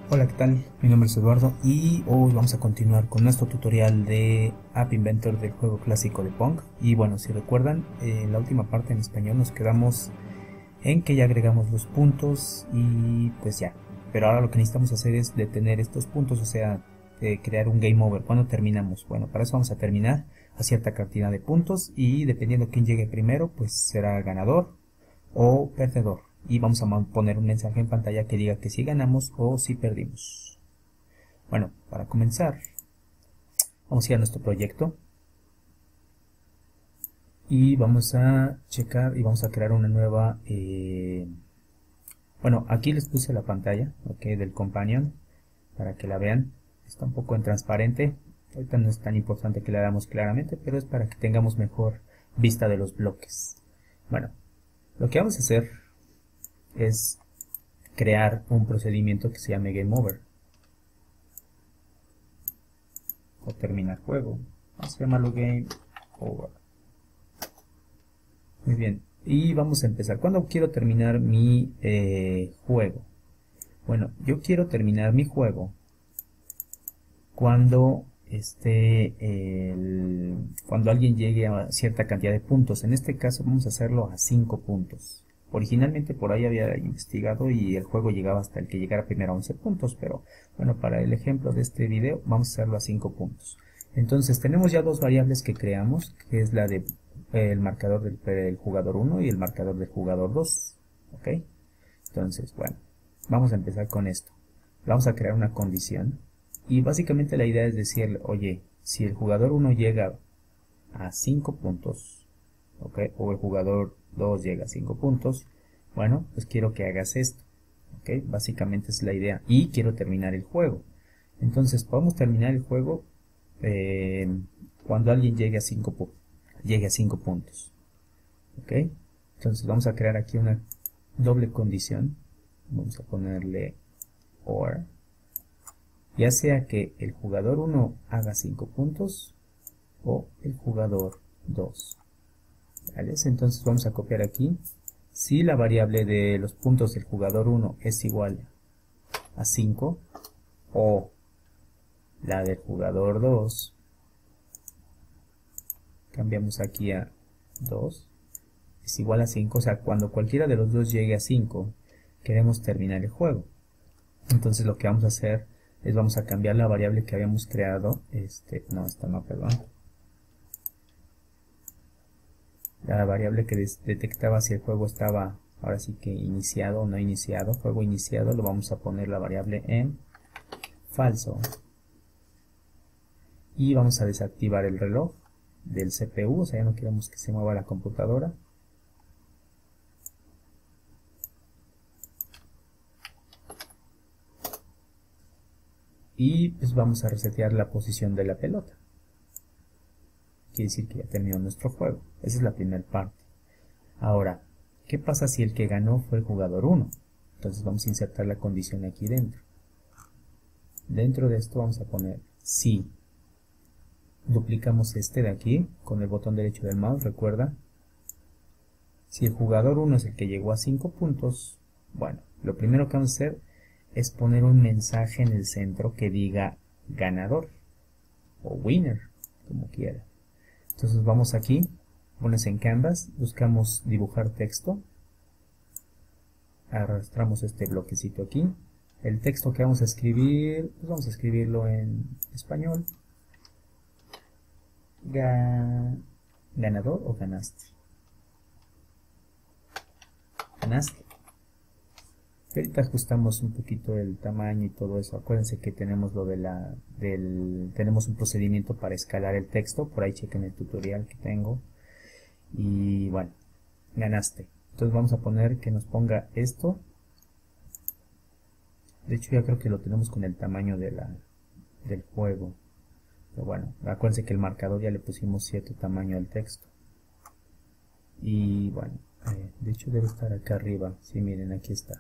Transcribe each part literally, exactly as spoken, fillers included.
Hola, ¿qué tal? Mi nombre es Eduardo y hoy vamos a continuar con nuestro tutorial de App Inventor del juego clásico de Pong. Y bueno, si recuerdan, eh, en la última parte en español nos quedamos en que ya agregamos los puntos y pues ya. Pero ahora lo que necesitamos hacer es detener estos puntos, o sea, eh, crear un game over. ¿Cuándo terminamos? Bueno, para eso vamos a terminar a cierta cantidad de puntos y dependiendo quién llegue primero, pues será ganador o perdedor. Y vamos a poner un mensaje en pantalla que diga que si ganamos o si perdimos. Bueno, para comenzar, vamos a ir a nuestro proyecto y vamos a checar y vamos a crear una nueva. Eh, bueno, aquí les puse la pantalla, ok, del companion para que la vean. Está un poco en transparente. Ahorita no es tan importante que la veamos claramente, pero es para que tengamos mejor vista de los bloques. Bueno, lo que vamos a hacer es crear un procedimiento que se llame Game Over o terminar juego. Vamos a llamarlo Game Over. Muy bien, y vamos a empezar. ¿Cuándo quiero terminar mi eh, juego? Bueno, yo quiero terminar mi juego cuando este el, cuando alguien llegue a cierta cantidad de puntos. En este caso vamos a hacerlo a cinco puntos. Originalmente por ahí había investigado y el juego llegaba hasta el que llegara primero a once puntos, pero bueno, para el ejemplo de este video vamos a hacerlo a cinco puntos. Entonces tenemos ya dos variables que creamos, que es la de eh, el marcador del, del jugador uno y el marcador del jugador dos. ¿Ok? Entonces, bueno, vamos a empezar con esto. Vamos a crear una condición y básicamente la idea es decirle, oye, si el jugador uno llega a cinco puntos, ¿ok? O el jugador dos llega a cinco puntos, bueno, pues quiero que hagas esto, ¿ok? Básicamente es la idea y quiero terminar el juego. Entonces podemos terminar el juego eh, cuando alguien llegue a cinco llegue a cinco puntos, ¿ok? Entonces vamos a crear aquí una doble condición. Vamos a ponerle or, ya sea que el jugador uno haga cinco puntos o el jugador dos. ¿Vale? Entonces vamos a copiar aquí. Si la variable de los puntos del jugador uno es igual a cinco o la del jugador dos, cambiamos aquí a dos, es igual a cinco, o sea, cuando cualquiera de los dos llegue a cinco, queremos terminar el juego. Entonces lo que vamos a hacer es vamos a cambiar la variable que habíamos creado, este, no, esta no, perdón. La variable que detectaba si el juego estaba, ahora sí que iniciado o no iniciado, juego iniciado, lo vamos a poner la variable en falso. Y vamos a desactivar el reloj del C P U, o sea, ya no queremos que se mueva la computadora. Y pues vamos a resetear la posición de la pelota. Quiere decir que ya terminó nuestro juego. Esa es la primera parte. Ahora, ¿qué pasa si el que ganó fue el jugador uno? Entonces vamos a insertar la condición aquí dentro. Dentro de esto vamos a poner si duplicamos este de aquí con el botón derecho del mouse, recuerda. Si el jugador uno es el que llegó a cinco puntos, bueno, lo primero que vamos a hacer es poner un mensaje en el centro que diga ganador o winner, como quiera. Entonces vamos aquí, pones en Canvas, buscamos dibujar texto, arrastramos este bloquecito aquí. El texto que vamos a escribir, pues vamos a escribirlo en español. Ga ganador o ganaste. Ganaste. Y ahorita ajustamos un poquito el tamaño y todo eso. Acuérdense que tenemos lo de la del tenemos un procedimiento para escalar el texto, por ahí chequen el tutorial que tengo. Y bueno, ganaste. Entonces vamos a poner que nos ponga esto. De hecho ya creo que lo tenemos con el tamaño de la del juego. Pero bueno, acuérdense que el marcador ya le pusimos cierto tamaño al texto. Y bueno, eh, de hecho debe estar acá arriba. Sí, miren, aquí está.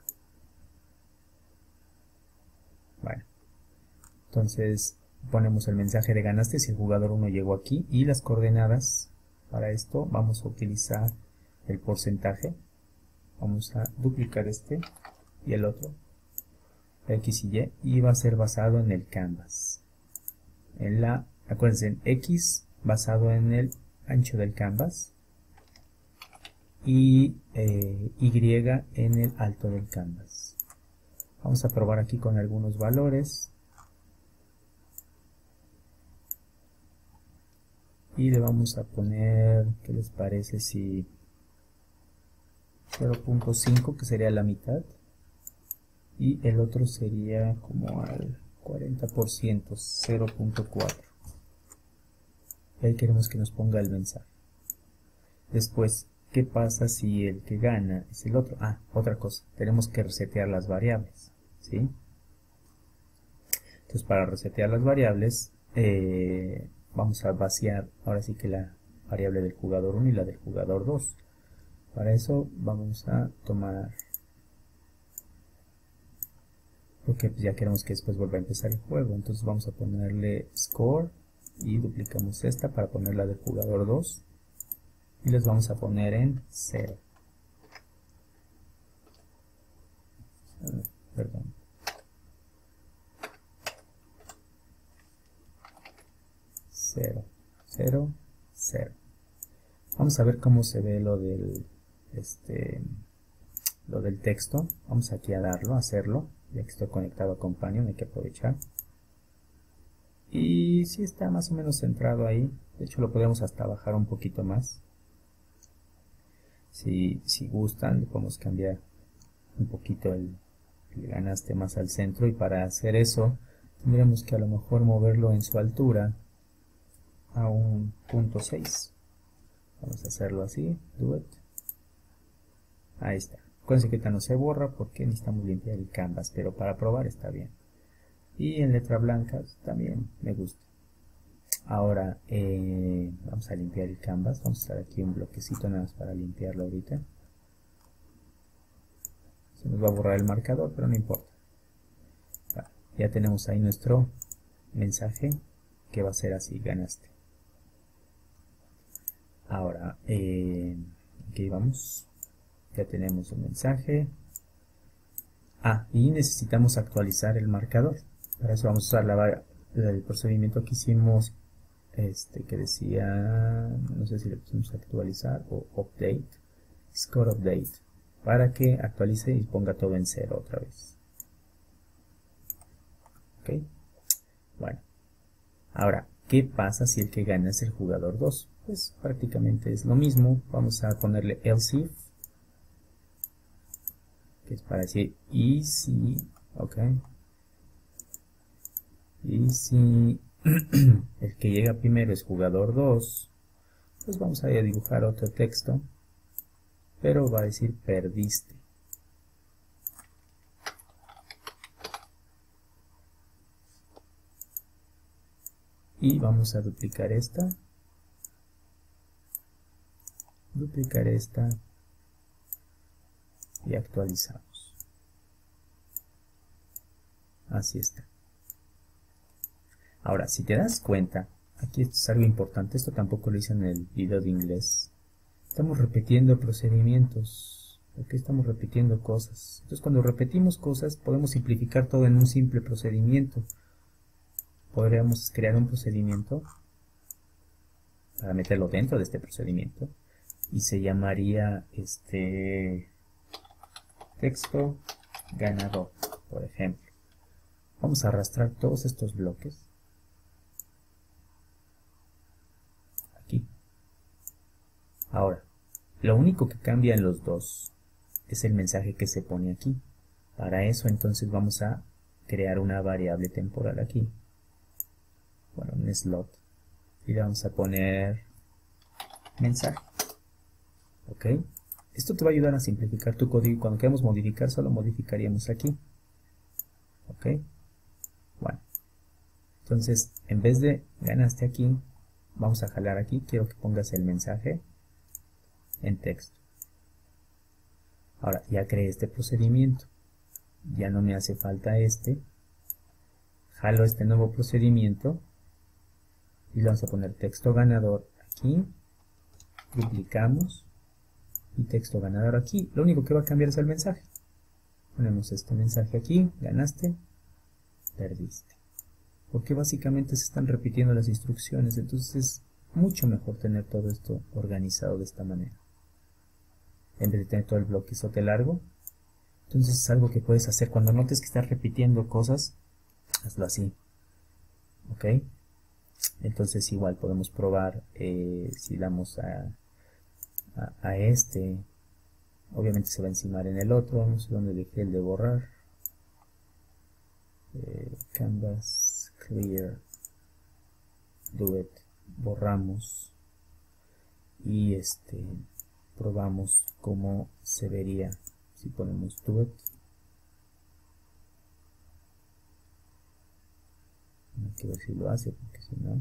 Bueno, entonces ponemos el mensaje de ganaste si el jugador uno llegó aquí y las coordenadas para esto vamos a utilizar el porcentaje. Vamos a duplicar este y el otro X y Y, y va a ser basado en el canvas. En la, acuérdense, en X basado en el ancho del canvas y eh, Y en el alto del canvas. Vamos a probar aquí con algunos valores y le vamos a poner, ¿qué les parece si cero punto cinco, que sería la mitad, y el otro sería como al cuarenta por ciento, cero punto cuatro? Y ahí queremos que nos ponga el mensaje. Después, ¿qué pasa si el que gana es el otro? Ah, otra cosa, tenemos que resetear las variables, ¿sí? Entonces, para resetear las variables, eh, vamos a vaciar ahora sí que la variable del jugador uno y la del jugador dos. Para eso vamos a tomar, porque pues ya queremos que después vuelva a empezar el juego, entonces vamos a ponerle score y duplicamos esta para ponerla del jugador dos y les vamos a poner en cero. Uh, perdón. cero, cero, cero. Vamos a ver cómo se ve lo del este lo del texto. Vamos aquí a darlo, a hacerlo, ya que estoy conectado a Companion, hay que aprovechar. Y si sí está más o menos centrado ahí, de hecho lo podemos hasta bajar un poquito más. Si, si gustan, le podemos cambiar un poquito el, el ganaste más al centro, y para hacer eso tendríamos que a lo mejor moverlo en su altura a un punto seis. Vamos a hacerlo así, do it. Ahí está. Acuérdense que esta no se borra porque necesitamos limpiar el canvas, pero para probar está bien. Y en letra blanca también me gusta. Ahora eh, vamos a limpiar el canvas. Vamos a usar aquí un bloquecito nada más para limpiarlo ahorita. Se nos va a borrar el marcador, pero no importa. Vale, ya tenemos ahí nuestro mensaje que va a ser así, ganaste. Ahora, eh, aquí vamos. Ya tenemos un mensaje. Ah, y necesitamos actualizar el marcador. Para eso vamos a usar la, el procedimiento que hicimos, este que decía, no sé si le pusimos actualizar o update, score update, para que actualice y ponga todo en cero otra vez. Ok, bueno. Ahora, ¿qué pasa si el que gana es el jugador dos? Pues prácticamente es lo mismo. Vamos a ponerle else if, que es para decir y si, ok, y si el que llega primero es jugador dos, pues vamos a dibujar otro texto, pero va a decir perdiste. Y vamos a duplicar esta, duplicar esta y actualizamos. Así está. Ahora, si te das cuenta, aquí esto es algo importante, esto tampoco lo hice en el video de inglés. Estamos repitiendo procedimientos, porque estamos repitiendo cosas. Entonces, cuando repetimos cosas, podemos simplificar todo en un simple procedimiento. Podríamos crear un procedimiento para meterlo dentro de este procedimiento y se llamaría este texto ganador, por ejemplo. Vamos a arrastrar todos estos bloques aquí. Ahora, lo único que cambia en los dos es el mensaje que se pone aquí. Para eso entonces vamos a crear una variable temporal aquí, bueno, un slot, y le vamos a poner mensaje. Ok, esto te va a ayudar a simplificar tu código, y cuando queramos modificar solo modificaríamos aquí. Ok, bueno, entonces en vez de ganaste aquí, vamos a jalar aquí, quiero que pongas el mensaje en texto. Ahora ya creé este procedimiento, ya no me hace falta este, jalo este nuevo procedimiento y le vamos a poner texto ganador aquí, duplicamos y texto ganador aquí. Lo único que va a cambiar es el mensaje. Ponemos este mensaje aquí, ganaste, perdiste. Porque básicamente se están repitiendo las instrucciones, entonces es mucho mejor tener todo esto organizado de esta manera. En vez de tener todo el bloquezote largo. Entonces es algo que puedes hacer cuando notes que estás repitiendo cosas, hazlo así. ¿Ok? Entonces igual podemos probar eh, si damos a, a, a este, obviamente se va a encimar en el otro. Vamos a donde dejé el de borrar. Eh, canvas, clear, do it, borramos y este probamos cómo se vería si ponemos do it. Hay que ver si lo hace, porque si no,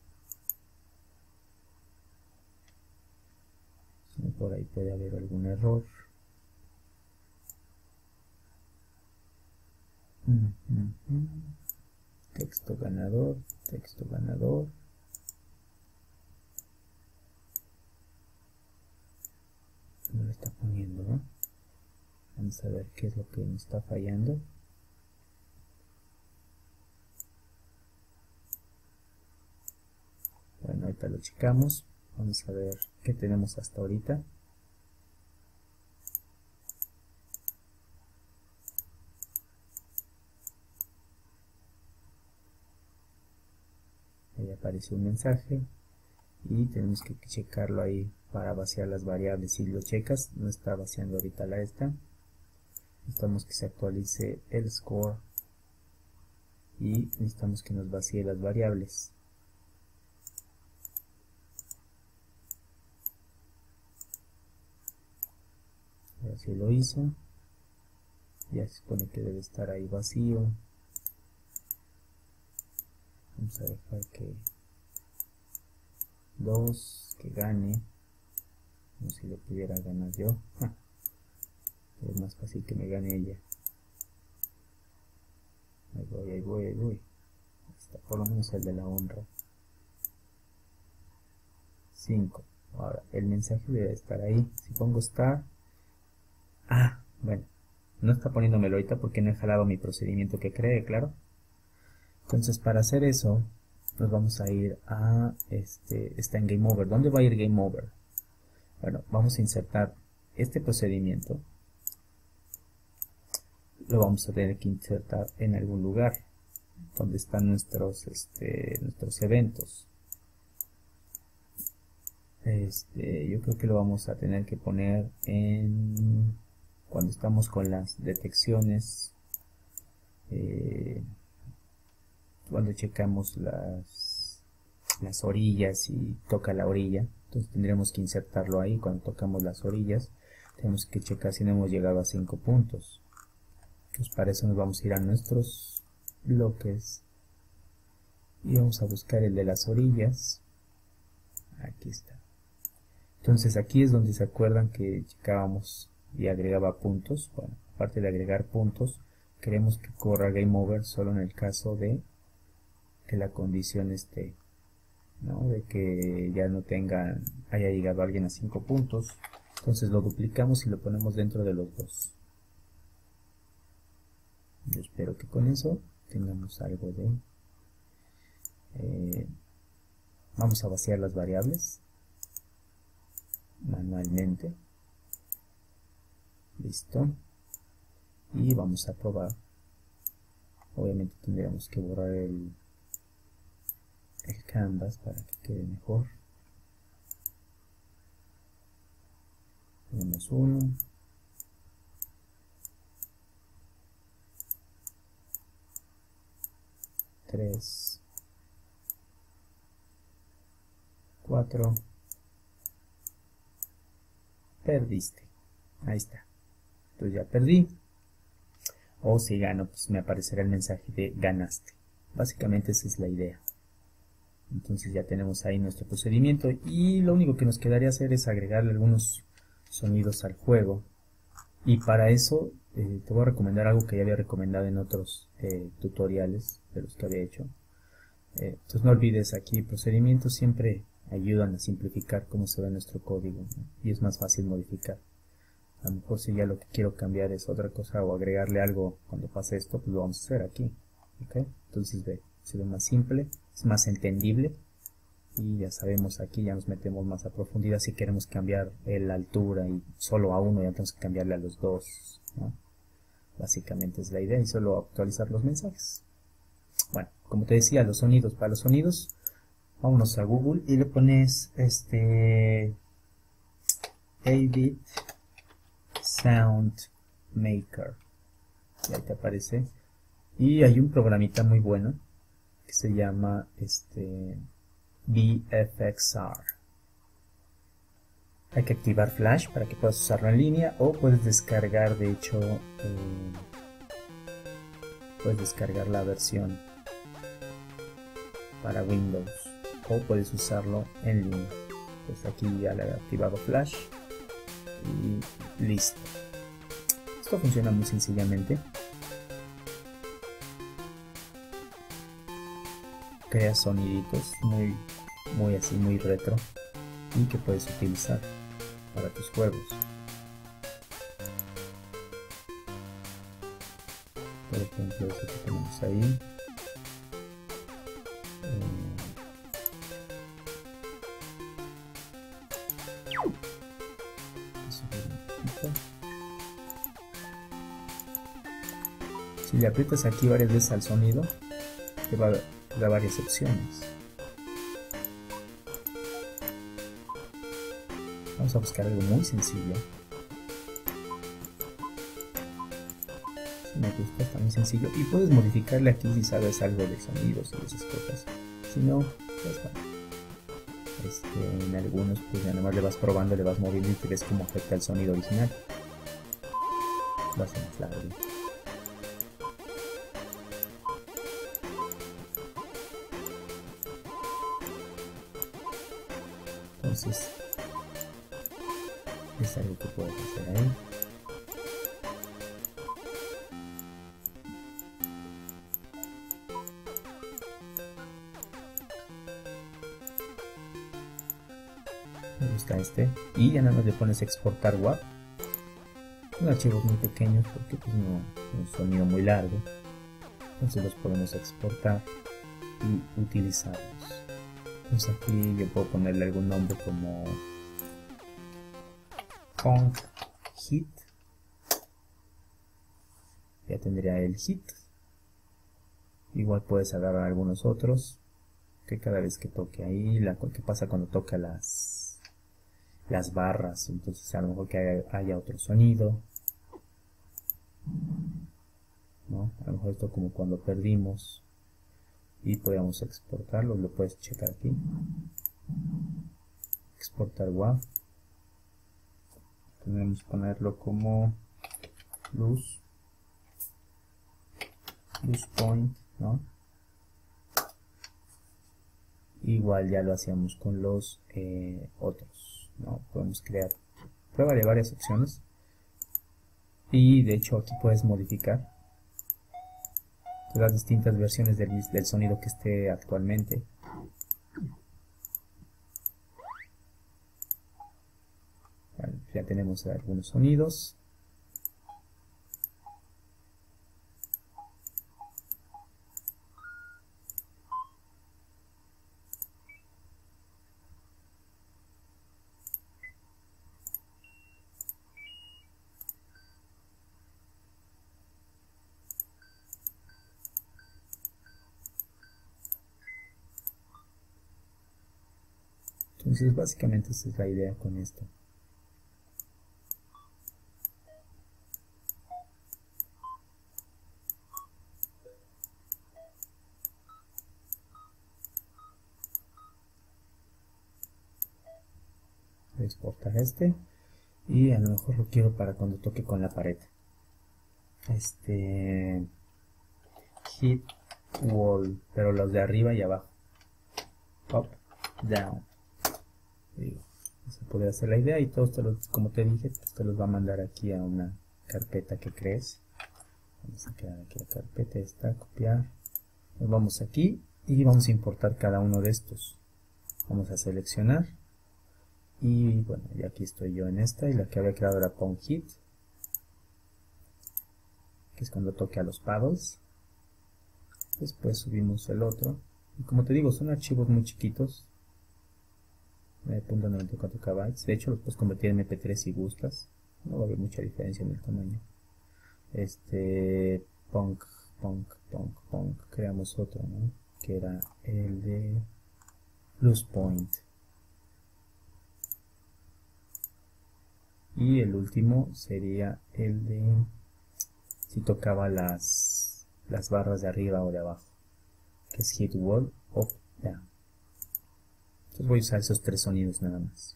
si no por ahí puede haber algún error. Mm, mm, mm. Texto ganador, texto ganador. No lo está poniendo, ¿no? Vamos a ver qué es lo que me está fallando. Bueno, ahorita lo checamos. Vamos a ver qué tenemos hasta ahorita. Ahí apareció un mensaje y tenemos que checarlo ahí para vaciar las variables. Si lo checas, no está vaciando ahorita la esta. Necesitamos que se actualice el score y necesitamos que nos vacíe las variables. Ahora sí lo hizo. Ya se supone que debe estar ahí vacío. Vamos a dejar que dos, que gane. Como si lo pudiera ganar yo. Ja. Es más fácil que me gane ella. Ahí voy, ahí voy, ahí voy. Ahí está, por lo menos el de la honra. cinco. Ahora, el mensaje debe estar ahí. Si pongo star. Ah, bueno. No está poniéndomelo ahorita porque no he jalado mi procedimiento que cree, claro. Entonces, para hacer eso, nos vamos a ir a, este, está en Game Over. ¿Dónde va a ir Game Over? Bueno, vamos a insertar este procedimiento. Lo vamos a tener que insertar en algún lugar donde están nuestros, este, nuestros eventos. Este, yo creo que lo vamos a tener que poner en cuando estamos con las detecciones, eh, cuando checamos las, las orillas y toca la orilla. Entonces tendremos que insertarlo ahí. Cuando tocamos las orillas tenemos que checar si no hemos llegado a cinco puntos. Entonces para eso nos vamos a ir a nuestros bloques y vamos a buscar el de las orillas. Aquí está. Entonces aquí es donde se acuerdan que checábamos y agregaba puntos. Bueno, aparte de agregar puntos, queremos que corra Game Over solo en el caso de que la condición esté, ¿no? De que ya no tenga, haya llegado alguien a cinco puntos. Entonces lo duplicamos y lo ponemos dentro de los dos. Yo espero que con eso tengamos algo de... Eh, vamos a vaciar las variables manualmente. Listo. Y vamos a probar. Obviamente tendríamos que borrar el, el canvas para que quede mejor. Tenemos uno. tres, cuatro, perdiste, ahí está, entonces ya perdí, o si gano, pues me aparecerá el mensaje de ganaste. Básicamente esa es la idea. Entonces ya tenemos ahí nuestro procedimiento y lo único que nos quedaría hacer es agregarle algunos sonidos al juego, y para eso eh, te voy a recomendar algo que ya había recomendado en otros eh, tutoriales de los que había hecho. Eh, entonces no olvides, aquí procedimientos siempre ayudan a simplificar cómo se ve nuestro código, ¿no? Y es más fácil modificar. A lo mejor si ya lo que quiero cambiar es otra cosa o agregarle algo cuando pase esto, pues lo vamos a hacer aquí. ¿Okay? Entonces ve, se ve más simple, es más entendible. Y ya sabemos aquí, ya nos metemos más a profundidad si queremos cambiar la altura y solo a uno ya tenemos que cambiarle a los dos, ¿no? Básicamente es la idea y solo actualizar los mensajes. Bueno, como te decía, los sonidos, para los sonidos, vámonos a Google y le pones este eight bit Sound Maker y ahí te aparece. Y hay un programita muy bueno que se llama este V F X R. Hay que activar Flash para que puedas usarlo en línea o puedes descargar, de hecho, eh, puedes descargar la versión para Windows o puedes usarlo en línea. Pues aquí ya le he activado Flash y listo. Esto funciona muy sencillamente. Crea soniditos muy, muy así, muy retro y que puedes utilizar para tus juegos. Por ejemplo, este que tenemos ahí. Eh, si le aprietas aquí varias veces al sonido, te va a dar varias opciones. Vamos a buscar algo muy sencillo. Si me gusta, está muy sencillo. Y puedes modificarle aquí si sabes algo de sonidos y esas cosas. Si no, pues bueno. Este, en algunos, pues ya nada más le vas probando, le vas moviendo y te ves cómo afecta el sonido original. Vas a inflarlo. Entonces, es algo que puedes hacer ahí. Me gusta este. Y ya nada más le pones exportar W A V. Son archivos muy pequeños porque pues no es un sonido muy largo. Entonces los podemos exportar y utilizarlos. Entonces aquí yo puedo ponerle algún nombre como Punk Hit. Ya tendría el hit. Igual puedes agarrar algunos otros que cada vez que toque ahí, la, ¿qué pasa cuando toca las las barras? Entonces a lo mejor que haya, haya otro sonido, ¿no? A lo mejor esto como cuando perdimos y podríamos exportarlo, lo puedes checar aquí, exportar W A V. Podemos ponerlo como luz luz point, ¿no? Igual ya lo hacíamos con los eh, otros, ¿no? Podemos crear prueba de varias opciones y de hecho aquí puedes modificar las distintas versiones del, del sonido que esté actualmente. Bueno, ya tenemos algunos sonidos. Entonces básicamente esa es la idea con esto. Voy a exportar este y a lo mejor lo quiero para cuando toque con la pared. Este hit wall, pero los de arriba y abajo. Up, down. Esa podría ser la idea y todos te los, como te dije, pues te los va a mandar aquí a una carpeta que crees. Vamos a crear aquí la carpeta esta, copiar. Nos vamos aquí y vamos a importar cada uno de estos. Vamos a seleccionar Y bueno, ya aquí estoy yo en esta, y la que había creado era Pong Hit, que es cuando toque a los paddles. Después subimos el otro, y como te digo, son archivos muy chiquitos, nueve punto noventa y cuatro kilobytes. De hecho los puedes convertir en eme pe tres si gustas, no va a haber mucha diferencia en el tamaño. Este Punk, Punk, Punk, Punk, creamos otro, ¿no? Que era el de Plus Point. Y el último sería el de si tocaba las, las barras de arriba o de abajo, que es Hit Wall Up Down. Entonces voy a usar esos tres sonidos nada más.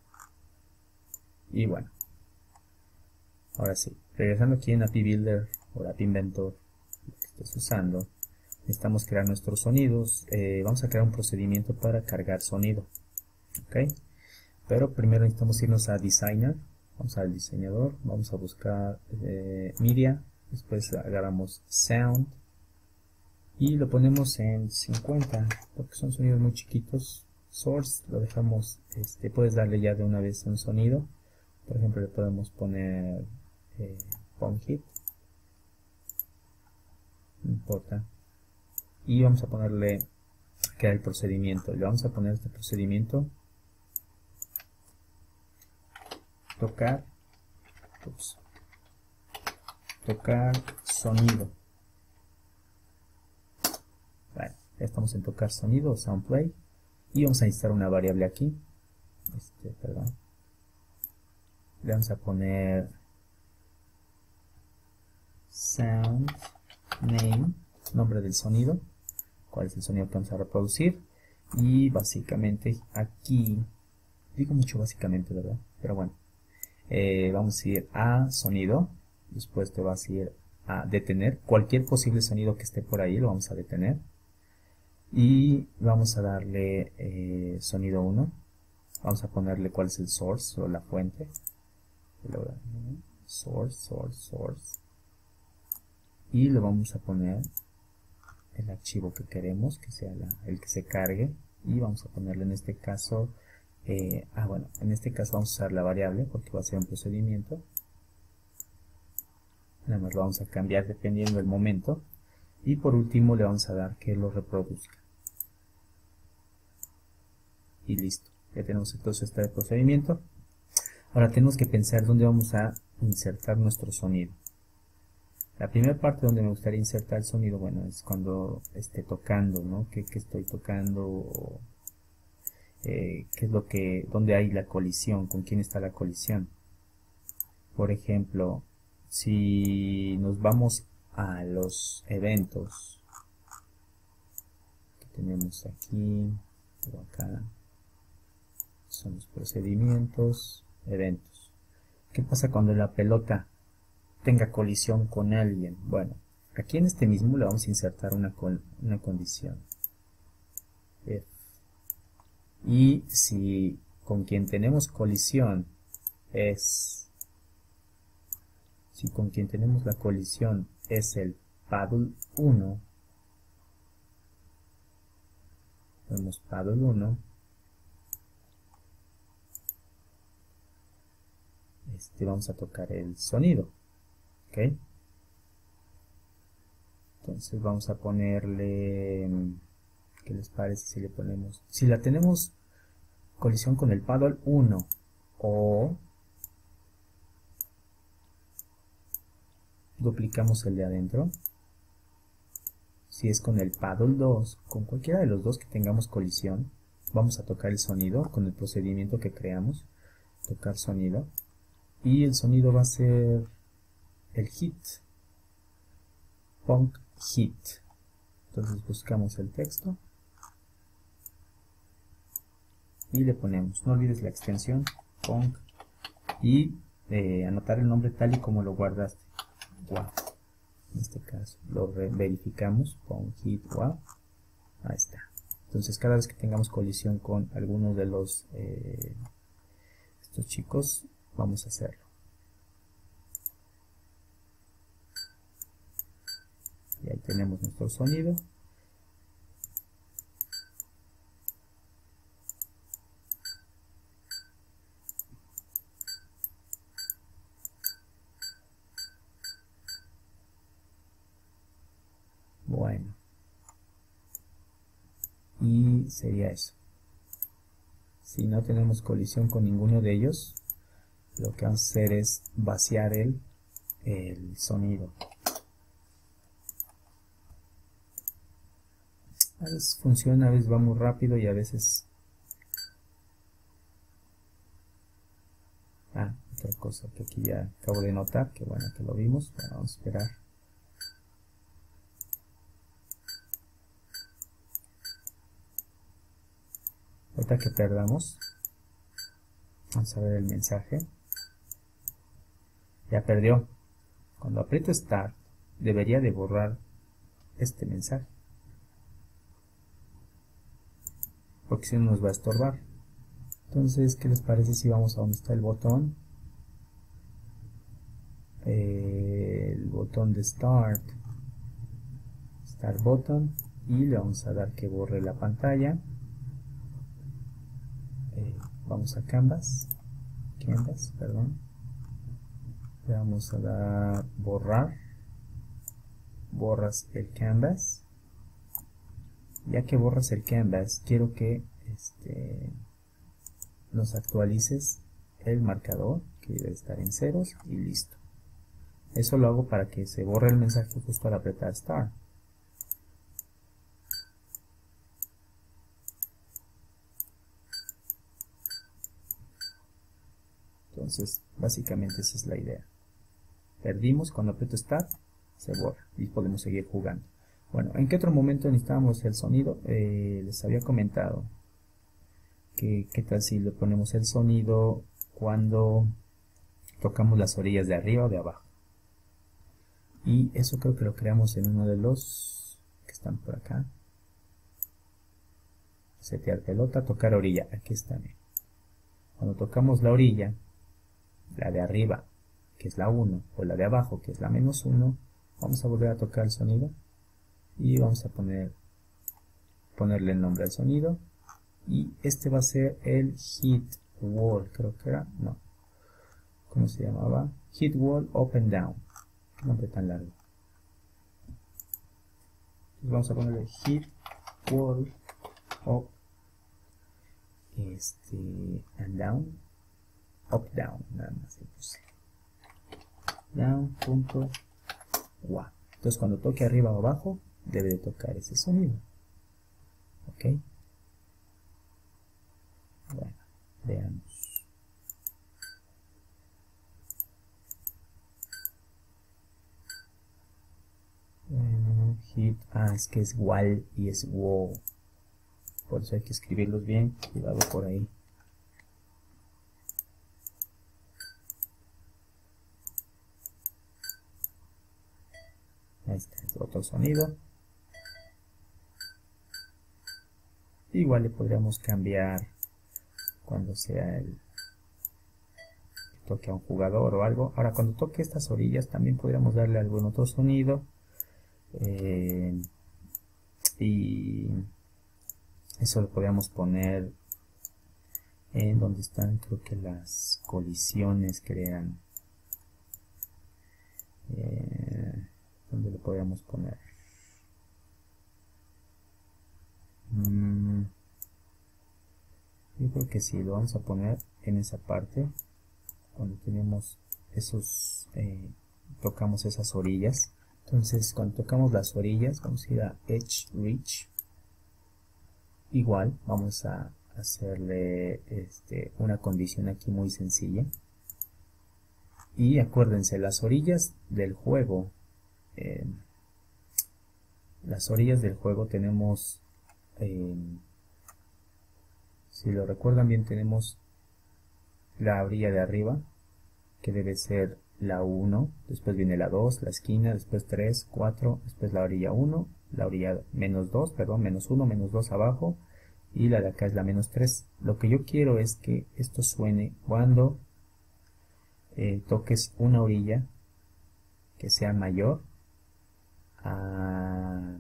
Y bueno, ahora sí, regresando aquí en App Builder o App Inventor, lo que estés usando, necesitamos crear nuestros sonidos. Eh, vamos a crear un procedimiento para cargar sonido, ¿ok? Pero primero necesitamos irnos a Designer. Vamos al diseñador, vamos a buscar eh, Media, después agarramos Sound y lo ponemos en cincuenta porque son sonidos muy chiquitos. Source lo dejamos, este, puedes darle ya de una vez un sonido, por ejemplo le podemos poner eh, Pong Hit, no importa, y vamos a ponerle que era el procedimiento, le vamos a poner este procedimiento tocar, ups, tocar sonido. Bueno, ya estamos en tocar sonido, sound play, y vamos a necesitar una variable aquí. Este, perdón. Le vamos a poner sound name, nombre del sonido, cuál es el sonido que vamos a reproducir, y básicamente aquí, digo mucho básicamente, ¿verdad? Pero bueno. Eh, vamos a ir a sonido, después te vas a ir a detener, cualquier posible sonido que esté por ahí lo vamos a detener, y vamos a darle eh, sonido uno, vamos a ponerle cuál es el source o la fuente, source, source, source, y le vamos a poner el archivo que queremos que sea la, el que se cargue, y vamos a ponerle en este caso Eh, ah bueno, en este caso vamos a usar la variable porque va a ser un procedimiento. Nada más lo vamos a cambiar dependiendo del momento. Y por último le vamos a dar que lo reproduzca. Y listo. Ya tenemos entonces este procedimiento. Ahora tenemos que pensar dónde vamos a insertar nuestro sonido. La primera parte donde me gustaría insertar el sonido, bueno, es cuando esté tocando, ¿no? ¿Qué, qué estoy tocando? Eh, qué es lo que, dónde hay la colisión, con quién está la colisión. Por ejemplo, si nos vamos a los eventos que tenemos aquí o acá, son los procedimientos, eventos. ¿Qué pasa cuando la pelota tenga colisión con alguien? Bueno, aquí en este mismo le vamos a insertar una, una condición. If. Y si con quien tenemos colisión es, si con quien tenemos la colisión es el paddle uno, vemos paddle uno, este, vamos a tocar el sonido, ¿ok? Entonces vamos a ponerle, ¿qué les parece si le ponemos? Si la tenemos colisión con el paddle uno o duplicamos el de adentro, si es con el paddle dos, con cualquiera de los dos que tengamos colisión, vamos a tocar el sonido con el procedimiento que creamos, tocar sonido, y el sonido va a ser el hit, Pong Hit. Entonces buscamos el texto y le ponemos, no olvides la extensión Pong, y eh, anotar el nombre tal y como lo guardaste. Wow. En este caso lo verificamos, Pong Hit Wow, ahí está. Entonces cada vez que tengamos colisión con alguno de los eh, estos chicos, vamos a hacerlo. Y ahí tenemos nuestro sonido. Bueno, y sería eso. Si no tenemos colisión con ninguno de ellos, lo que vamos a hacer es vaciar el, el sonido. A veces funciona, a veces va muy rápido y a veces... Ah, otra cosa que aquí ya acabo de notar, que bueno que lo vimos, pero vamos a esperar. Ahorita que perdamos, vamos a ver el mensaje. Ya perdió. Cuando aprieto Start, debería de borrar este mensaje, porque si no nos va a estorbar. Entonces, ¿qué les parece si vamos a donde está el botón? Eh, el botón de Start. Start Button. Y le vamos a dar que borre la pantalla. Eh, vamos a Canvas. Canvas, perdón. Le vamos a dar borrar. Borras el Canvas. Ya que borras el Canvas, quiero que este... nos actualices el marcador, que debe estar en ceros, y listo. Eso lo hago para que se borre el mensaje justo al apretar Start. Entonces, básicamente esa es la idea. Perdimos, cuando aprieto Start, se borra y podemos seguir jugando. Bueno, ¿en qué otro momento necesitábamos el sonido? Eh, les había comentado que qué tal si le ponemos el sonido cuando tocamos las orillas de arriba o de abajo. Y eso creo que lo creamos en uno de los que están por acá. Setear pelota, tocar orilla. Aquí está. Cuando tocamos la orilla, la de arriba, que es la uno, o la de abajo, que es la menos uno, vamos a volver a tocar el sonido y vamos a poner ponerle el nombre al sonido. Y este va a ser el hit wall, creo que era, no, ¿cómo se llamaba? Hit wall up and down. Qué nombre tan largo. Entonces vamos a ponerle hit wall up este and down, up down, nada más le puse down punto wa. Entonces cuando toque arriba o abajo debe de tocar ese sonido. Ok. Bueno, veamos. Bueno, hit, ah, es que es wall y es wow. Por eso hay que escribirlos bien. Cuidado por ahí. Ahí está, es otro sonido. Igual le podríamos cambiar cuando sea el que toque a un jugador o algo. Ahora cuando toque estas orillas también podríamos darle algún otro sonido. Eh, y eso lo podríamos poner en donde están, creo que las colisiones crean. Eh, ¿Dónde lo podríamos poner? Mm, yo creo que sí, lo vamos a poner en esa parte cuando tenemos esos eh, tocamos esas orillas. Entonces cuando tocamos las orillas vamos a ir a Edge Reach. Igual vamos a hacerle este, una condición aquí muy sencilla. Y acuérdense, las orillas del juego, eh, las orillas del juego tenemos, eh, si lo recuerdan bien, tenemos la orilla de arriba, que debe ser la uno, después viene la dos, la esquina, después tres, cuatro, después la orilla uno, la orilla menos dos, perdón, menos uno, menos dos abajo, y la de acá es la menos tres. Lo que yo quiero es que esto suene cuando eh, toques una orilla que sea mayor a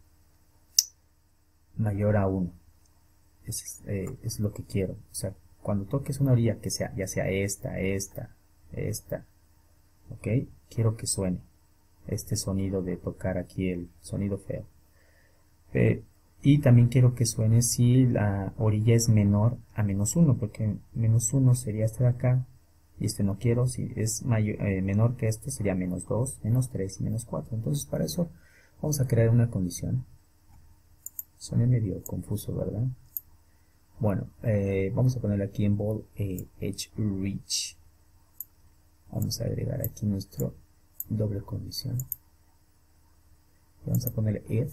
mayor a uno. Es, eh, es lo que quiero. O sea, cuando toques una orilla que sea, ya sea esta, esta, esta, ok, quiero que suene. este sonido de tocar aquí el sonido feo. Eh, y también quiero que suene si la orilla es menor a menos uno, porque menos uno sería este de acá, y este no quiero. Si es mayor, eh, menor que esto sería menos dos, menos tres y menos cuatro. Entonces para eso vamos a crear una condición. Suena medio confuso, ¿verdad? Bueno, eh, vamos a poner aquí en bold eh, edge reach. Vamos a agregar aquí nuestro doble condición. Vamos a ponerle if.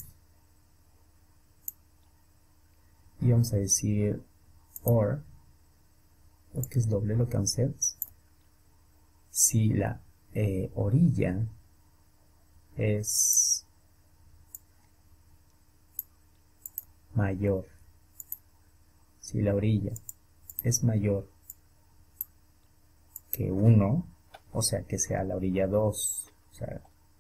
Y vamos a decir or, porque es doble lo que vamos a hacer. Si la eh, orilla es mayor, si la orilla es mayor que uno, o sea que sea la orilla dos, o sea,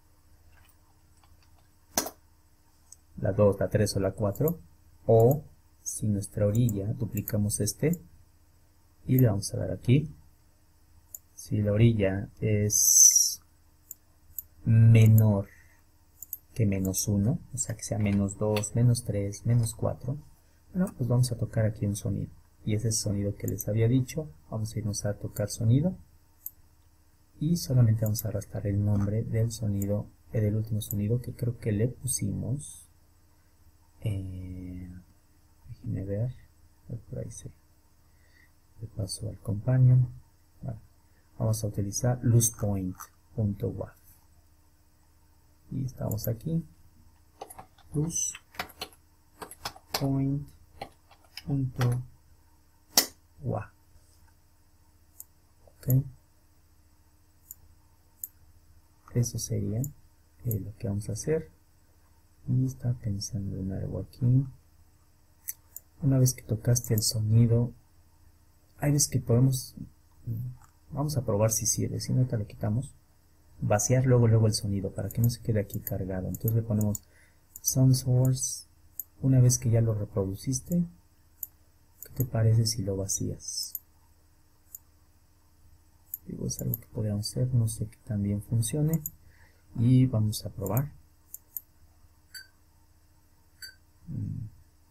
la dos, la tres o la cuatro, o si nuestra orilla, duplicamos este y le vamos a dar aquí, si la orilla es menor que menos uno, o sea que sea menos dos, menos tres, menos cuatro, bueno, pues vamos a tocar aquí un sonido, y ese es el sonido que les había dicho. Vamos a irnos a tocar sonido, y solamente vamos a arrastrar el nombre del sonido, eh, del último sonido que creo que le pusimos, eh, déjenme ver, por ahí se le paso al companion. Bueno, vamos a utilizar loosepoint.wav, y estamos aquí, loosepoint.wav. ok, eso sería eh, lo que vamos a hacer. Y está pensando en algo aquí. Una vez que tocaste el sonido, hay veces que podemos, vamos a probar si sirve, si no te lo quitamos, vaciar luego luego el sonido para que no se quede aquí cargado. Entonces le ponemos sound source. Una vez que ya lo reproduciste, ¿qué te parece si lo vacías? Digo, es algo que podríamos hacer, no sé que también funcione, y vamos a probar. mm.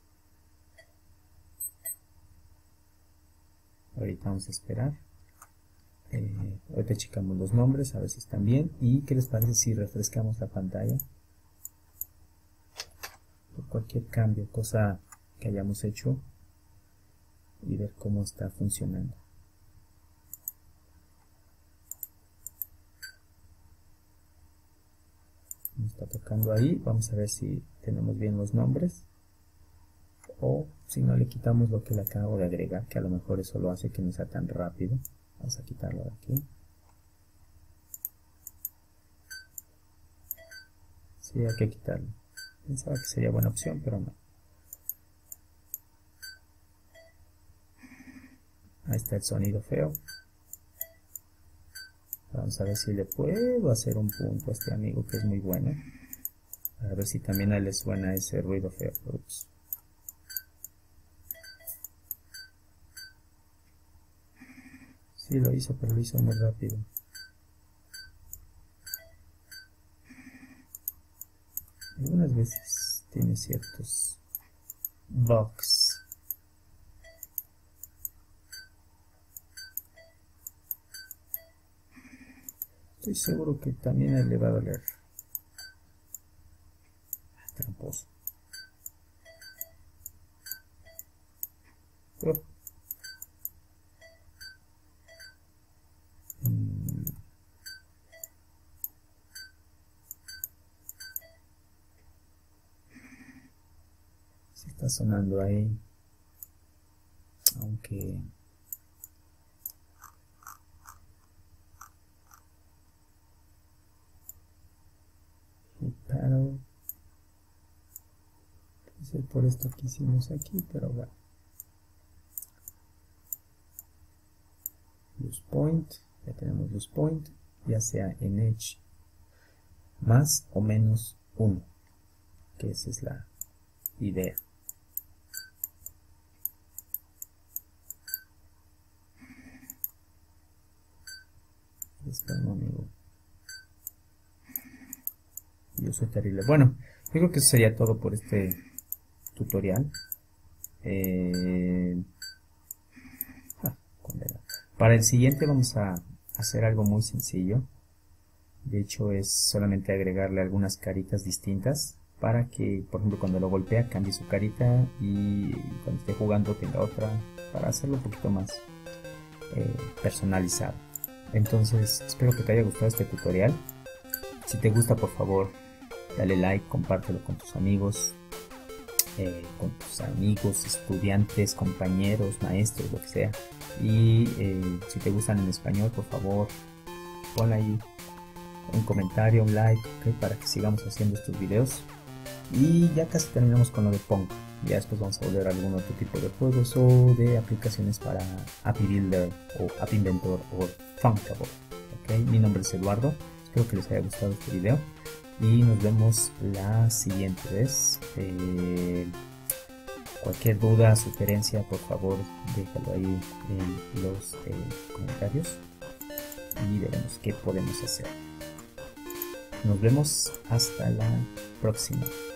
Ahorita vamos a esperar. Eh, ahorita checamos los nombres a ver si están bien. Y qué les parece si refrescamos la pantalla por cualquier cambio, cosa que hayamos hecho, y ver cómo está funcionando. Me está tocando ahí. Vamos a ver si tenemos bien los nombres, o si no le quitamos lo que le acabo de agregar, que a lo mejor eso lo hace que no sea tan rápido. Vamos a quitarlo de aquí. Sí, hay que quitarlo. Pensaba que sería buena opción, pero no. Ahí está el sonido feo. Vamos a ver si le puedo hacer un punto a este amigo, que es muy bueno. A ver si también a él le suena ese ruido feo. Ups. Sí lo hizo, pero lo hizo muy rápido. Algunas veces tiene ciertos bugs. Estoy seguro que también a él le va a doler. Tramposo. Pero, mm, sí está sonando ahí, aunque paddle, puede ser por esto que hicimos aquí, pero bueno. Loose point, ya tenemos loose point, ya sea en edge más o menos uno, que esa es la idea. Espera un amigo. yo soy terrible. Bueno, yo creo que eso sería todo por este tutorial. Eh, ah, para el siguiente vamos a hacer algo muy sencillo. De hecho es solamente agregarle algunas caritas distintas para que, por ejemplo, cuando lo golpea cambie su carita y cuando esté jugando tenga otra, para hacerlo un poquito más eh, personalizado. Entonces espero que te haya gustado este tutorial. Si te gusta, por favor dale like, compártelo con tus amigos, eh, con tus amigos, estudiantes, compañeros, maestros, lo que sea. Y eh, si te gustan en español, por favor pon ahí un comentario, un like, ¿okay? Para que sigamos haciendo estos videos. Y ya casi terminamos con lo de Pong. Ya después vamos a volver a algún otro tipo de juegos o de aplicaciones para App Builder o App Inventor o Thunkable. ¿Okay? Mi nombre es Eduardo, espero que les haya gustado este video y nos vemos la siguiente vez. Eh, cualquier duda, sugerencia, por favor déjalo ahí en los eh, comentarios y veremos qué podemos hacer. Nos vemos hasta la próxima.